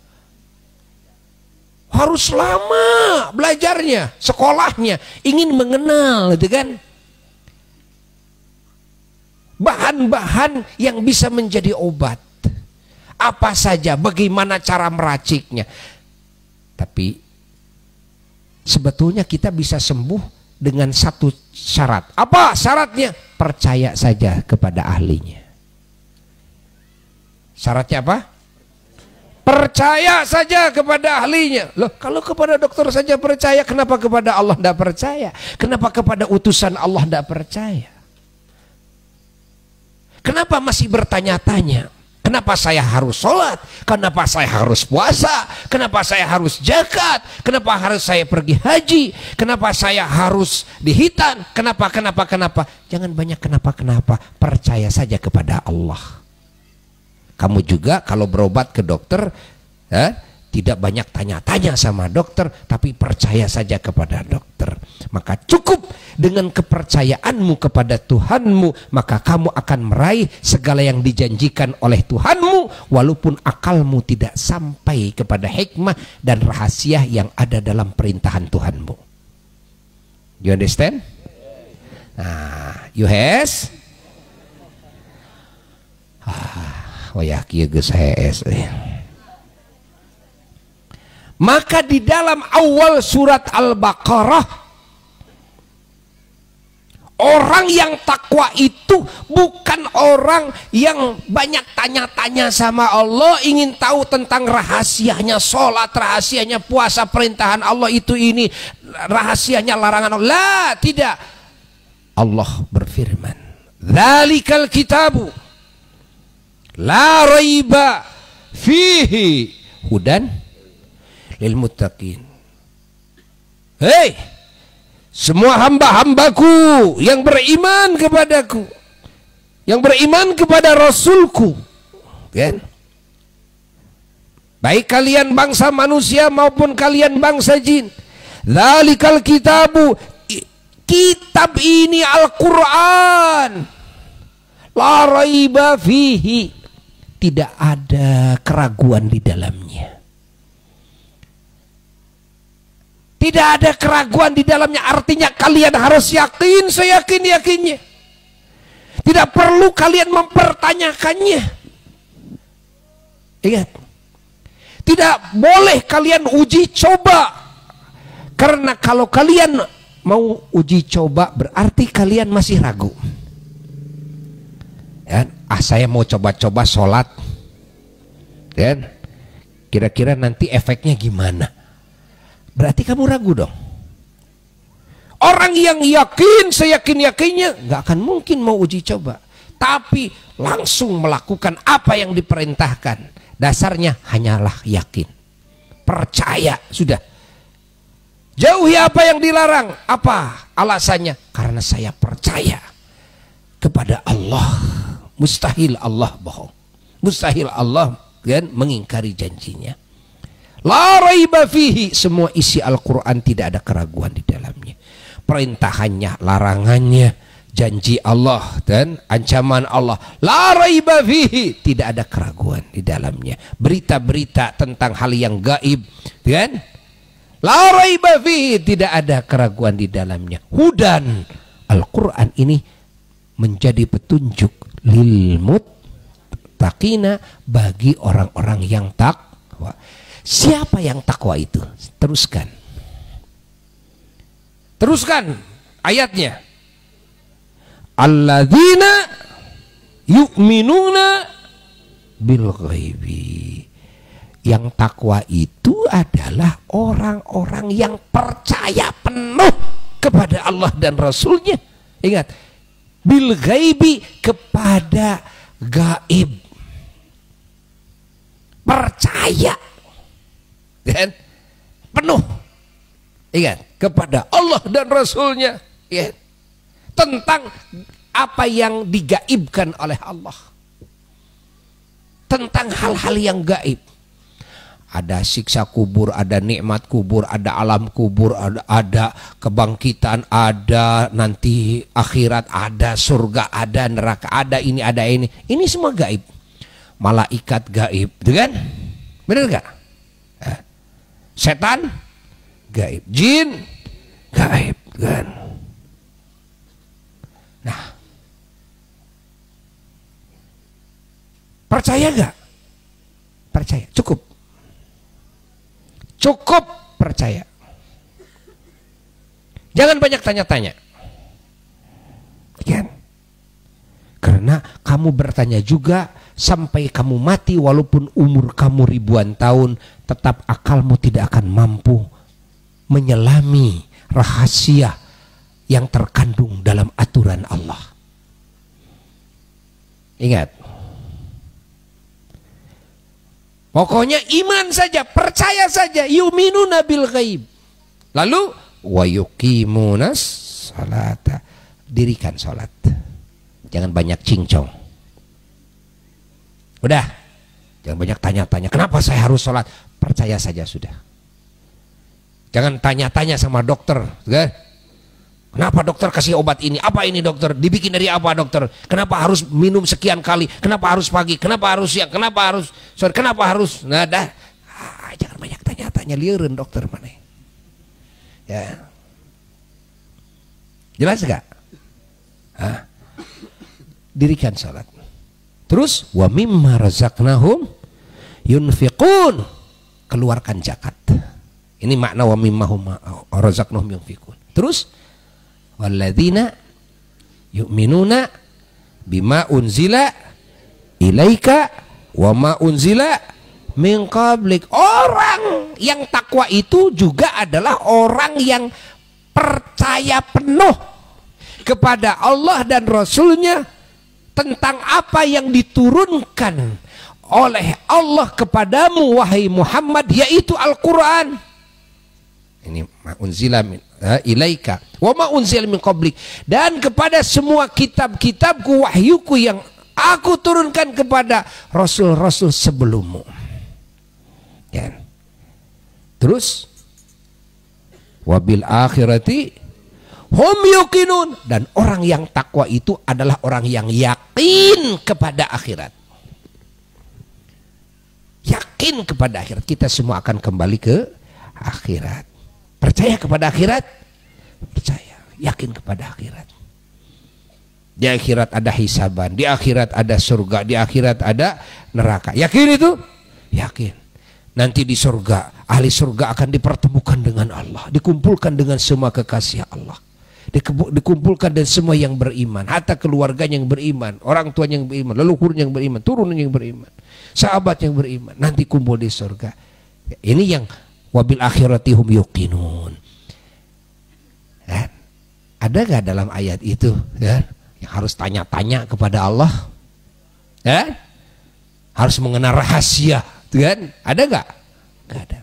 Harus lama belajarnya, sekolahnya, ingin mengenal, gitu kan? Bahan-bahan yang bisa menjadi obat. Apa saja, bagaimana cara meraciknya. Tapi sebetulnya kita bisa sembuh dengan satu syarat. Apa syaratnya? Percaya saja kepada ahlinya. Syaratnya apa? Percaya saja kepada ahlinya. Loh, kalau kepada dokter saja percaya, kenapa kepada Allah tidak percaya? Kenapa kepada utusan Allah tidak percaya? Kenapa masih bertanya-tanya? Kenapa saya harus sholat? Kenapa saya harus puasa? Kenapa saya harus zakat? Kenapa harus saya pergi haji? Kenapa saya harus dihitan? Kenapa, kenapa, kenapa? Jangan banyak kenapa-kenapa. Percaya saja kepada Allah. Kamu juga kalau berobat ke dokter, eh, tidak banyak tanya-tanya sama dokter, tapi percaya saja kepada dokter. Maka cukup dengan kepercayaanmu kepada Tuhanmu, maka kamu akan meraih segala yang dijanjikan oleh Tuhanmu, walaupun akalmu tidak sampai kepada hikmah dan rahasia yang ada dalam perintahan Tuhanmu. You understand? Nah, you has? Ah, oh ya, kieu geus hees. Maka di dalam awal surat Al-Baqarah Orang yang takwa itu bukan orang yang banyak tanya-tanya sama Allah, ingin tahu tentang rahasianya sholat, rahasianya puasa, perintahan Allah itu ini, rahasianya larangan Allah. Lah, tidak. Allah berfirman, "Dzalikal kitabu la raiba fihi hudan lil muttaqin." Hei, semua hamba-hambaku yang beriman kepadaku, yang beriman kepada Rasulku, kan? Baik kalian bangsa manusia maupun kalian bangsa jin. Dzalikal kitabu, kitab ini Al-Quran, la raiba fihi, tidak ada keraguan di dalamnya. Tidak ada keraguan di dalamnya, artinya kalian harus yakin, seyakin-yakinnya. Tidak perlu kalian mempertanyakannya. Ingat, tidak boleh kalian uji coba. Karena kalau kalian mau uji coba berarti kalian masih ragu. Ya, ah saya mau coba-coba sholat. Ya, kira-kira nanti efeknya gimana? Berarti kamu ragu dong. Orang yang yakin, seyakin-yakinnya, nggak akan mungkin mau uji coba. Tapi langsung melakukan apa yang diperintahkan. Dasarnya hanyalah yakin. Percaya, sudah. Jauhi apa yang dilarang. Apa alasannya? Karena saya percaya kepada Allah. Mustahil Allah bohong. Mustahil Allah kan mengingkari janjinya. La raiba fihi, semua isi Al-Quran tidak ada keraguan di dalamnya. Perintahannya, larangannya, janji Allah dan ancaman Allah. La raiba fihi, tidak ada keraguan di dalamnya. Berita-berita tentang hal yang gaib, kan? La raiba fihi, tidak ada keraguan di dalamnya. Hudan, Al-Quran ini menjadi petunjuk lil muttaqina, bagi orang-orang yang takwa. Siapa yang takwa itu? Teruskan. Teruskan ayatnya. Alladzina yu'minuna bil ghaibi. Yang takwa itu adalah orang-orang yang percaya penuh kepada Allah dan Rasulnya. Ingat, bil ghaibi, kepada gaib. Percaya. Dan penuh, ingat, kepada Allah dan Rasulnya, ya, tentang apa yang digaibkan oleh Allah, tentang hal-hal yang gaib. Ada siksa kubur, ada nikmat kubur, ada alam kubur, ada, ada kebangkitan, ada nanti akhirat, ada surga, ada neraka, ada ini, ada ini. Ini semua gaib. Malaikat gaib, kan? Benar gak? Setan gaib, jin gaib, kan? Nah, percaya gak? Percaya, cukup. Cukup percaya. Jangan banyak tanya-tanya, kan? Karena kamu bertanya juga sampai kamu mati, walaupun umur kamu ribuan tahun, tetap akalmu tidak akan mampu menyelami rahasia yang terkandung dalam aturan Allah. Ingat, pokoknya iman saja, percaya saja, yu'minuna bil ghaib. Lalu wa yuqimunas salata, dirikan salat. Jangan banyak cincong. Udah, jangan banyak tanya-tanya. Kenapa saya harus sholat? Percaya saja sudah. Jangan tanya-tanya sama dokter, kan? Kenapa dokter kasih obat ini? Apa ini dokter? Dibikin dari apa dokter? Kenapa harus minum sekian kali? Kenapa harus pagi? Kenapa harus siang? Kenapa harus sore? Kenapa harus? Nah, dah. Ah, jangan banyak tanya-tanya, liurin dokter mana? Ya. Jelas gak? Hah? Dirikan salat. Terus wa mimma razaqnahum yunfiqun, keluarkan zakat. Ini makna wa mimma razaqnahum yunfiqun. Terus walladzina yu'minuna bima unzila ilaika wa ma unzila min qablik. Orang yang takwa itu juga adalah orang yang percaya penuh kepada Allah dan Rasulnya tentang apa yang diturunkan oleh Allah kepadamu wahai Muhammad, yaitu Al-Quran. Ini ma unzila min ilaika wa ma unzila min qablik, dan kepada semua kitab-kitabku, wahyuku yang aku turunkan kepada rasul-rasul sebelummu. Ya. Terus wabil akhirati hum yuqinun, dan orang yang takwa itu adalah orang yang yakin kepada akhirat. Yakin kepada akhirat. Kita semua akan kembali ke akhirat. Percaya kepada akhirat? Percaya. Yakin kepada akhirat. Di akhirat ada hisaban, di akhirat ada surga, di akhirat ada neraka. Yakin itu? Yakin. Nanti di surga, ahli surga akan dipertemukan dengan Allah, dikumpulkan dengan semua kekasih Allah, dikumpulkan dan semua yang beriman, hatta keluarganya yang beriman, orang tuanya yang beriman, leluhurnya yang beriman, turunnya yang beriman, sahabat yang beriman, nanti kumpul di surga. Ini yang wabil akhirati hum yuqinun. Ya. Ada gak dalam ayat itu ya, yang harus tanya-tanya kepada Allah, ya? Harus mengenal rahasia, kan? Ada gak? Gak ada.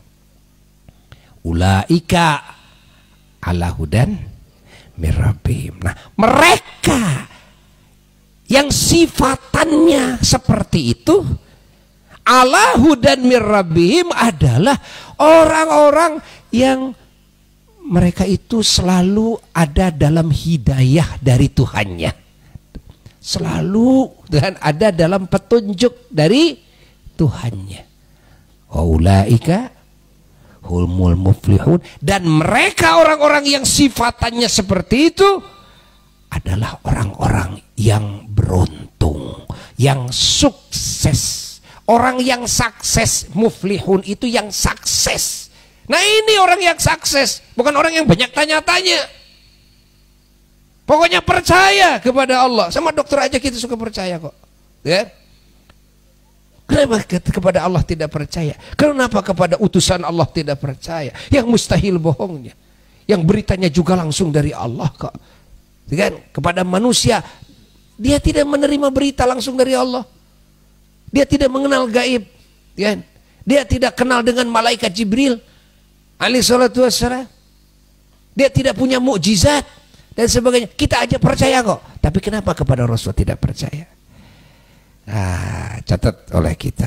Ulaika ala hudan mirrabim. Nah, mereka yang sifatannya seperti itu ala hudan mirrabim adalah orang-orang yang mereka itu selalu ada dalam hidayah dari Tuhannya, selalu dan ada dalam petunjuk dari Tuhannya. Ulaika humul muflihun, dan mereka orang-orang yang sifatannya seperti itu adalah orang-orang yang beruntung, yang sukses. Orang yang sukses, muflihun itu yang sukses. Nah, ini orang yang sukses, bukan orang yang banyak tanya-tanya. Pokoknya percaya kepada Allah. Sama dokter aja kita suka percaya kok, ya. Kenapa kepada Allah tidak percaya? Kenapa kepada utusan Allah tidak percaya? Yang mustahil bohongnya, yang beritanya juga langsung dari Allah kok. Kan? Kepada manusia dia tidak menerima berita langsung dari Allah. Dia tidak mengenal gaib, kan? Dia tidak kenal dengan malaikat Jibril alaihi salatu wassalam. Dia tidak punya mukjizat dan sebagainya. Kita aja percaya kok. Tapi kenapa kepada Rasul tidak percaya? Nah, catat oleh kita.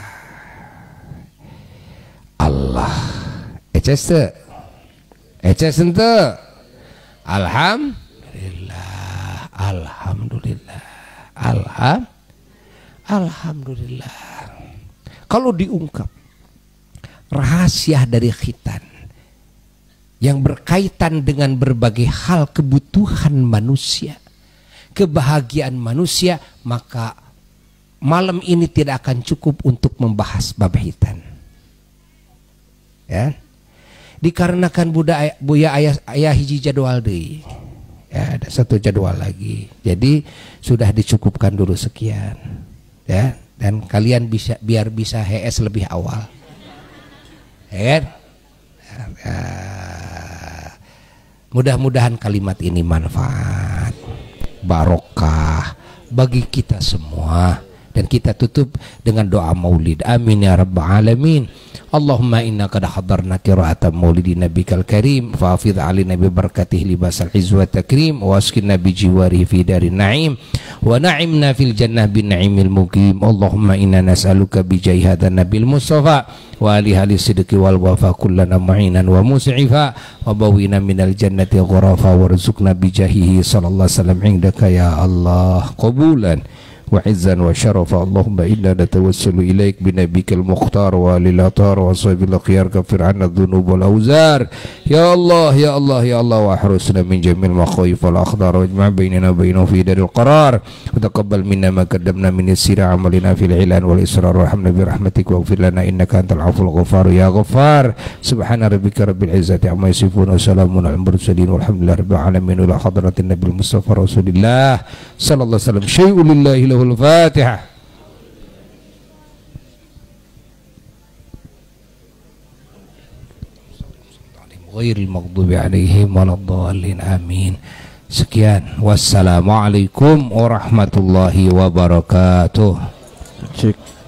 Allah eces te eces ente alhamdulillah alhamdulillah alham alhamdulillah. Kalau diungkap rahasia dari khitan yang berkaitan dengan berbagai hal kebutuhan manusia, kebahagiaan manusia, maka malam ini tidak akan cukup untuk membahas bab khitan. Ya, dikarenakan budaya buya ayah, ayah hiji jadwal deh. Ya, ada satu jadwal lagi. Jadi sudah dicukupkan dulu sekian. Ya, dan kalian bisa biar bisa H S lebih awal. Ya, ya. Mudah-mudahan kalimat ini manfaat, barokah bagi kita semua. Dan kita tutup dengan doa maulid. Amin ya rabbal alamin. Allahumma inna qad hadarna qira'ata maulidi nabikal karim fa'afidh alina bi barakatihi libasal izz wa takrim wa askinna bi jiwarihi fi darin na'im wa na'imna fil jannah bin na'imil muqim. Allahumma inna nas'aluka bi jahi hadan nabil mustafa wa alihi ahli sidqi wal wafa kullana mu'inan wa mus'ifa wa bawina minal jannati ghurafa warzuqna bi jahihi sallallahu alaihi wasallam indaka ya Allah qabulan وعزا وشرفا اللهم إنا نتوسل إليك بنبيك المختار وللأطهار وصحب الأخيار كفر عنا الذنوب والأوزار يا الله يا الله يا الله وأحرسنا من جميع المخاوف والأخطار واجمع بيننا وبينه في دار القرار وتقبل منا ما قدمنا من يسير عملنا في العلان والإسرار وارحمنا برحمتك واغفر لنا إنك أنت العفو الغفار يا غفار سبحان ربك رب العزة عما يصفون وسلام على المرسلين والحمد لله رب العالمين إلى حضرة النبي المصطفى رسول الله صلى الله عليه وسلم شيء لله له الفاتحة. غير المغضوب عليهم ولا الضالين آمين. Sekian, wassalamualaikum warahmatullahi wabarakatuh. Cik.